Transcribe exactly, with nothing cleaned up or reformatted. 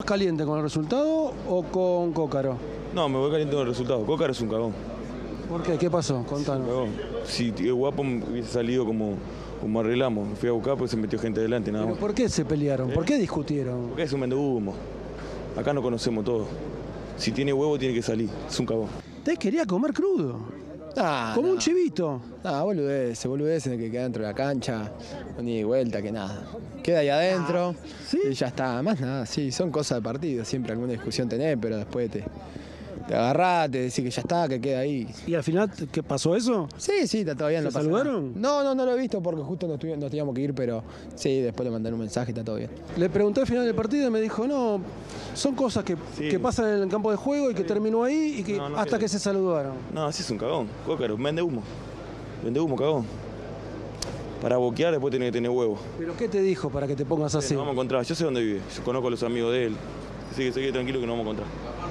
¿Caliente con el resultado o con Cócaro? No, me voy caliente con el resultado. Cócaro es un cagón. ¿Por qué? ¿Qué pasó? Contanos. Cagón. Si el Guapo hubiese salido como, como arreglamos, me fui a buscar porque se metió gente adelante, nada ¿Pero más. por qué se pelearon? ¿Por qué discutieron? Porque es un vende humo. Acá no conocemos todo. Si tiene huevo, tiene que salir. Es un cagón. Te quería comer crudo. Nah, Como nah. un chivito. Nah, boludez, boludez en el que queda dentro de la cancha, no ni de vuelta, que nada. Queda ahí adentro ¿sí? y ya está. Más nada, sí, son cosas de partido, siempre alguna discusión tenés, pero después te, te agarrás, te decís que ya está, que queda ahí. ¿Y al final qué pasó eso? Sí, sí, está todo bien. ¿Se no pasa saludaron? nada. No, no, no lo he visto porque justo nos, tuvi- nos teníamos que ir, pero sí, después le mandaron un mensaje y está todo bien. Le pregunté al final del partido y me dijo, no, son cosas que, Sí. que pasan en el campo de juego y que terminó ahí y que No, no hasta creo. que se saludaron. No, así es un cagón. Cócaro, vende humo. Vende humo, cagón. Para boquear después tiene que tener huevo. ¿Pero qué te dijo para que te pongas así? Nos vamos a encontrar. Yo sé dónde vive. Yo conozco a los amigos de él. Así que se quede tranquilo que nos vamos a encontrar.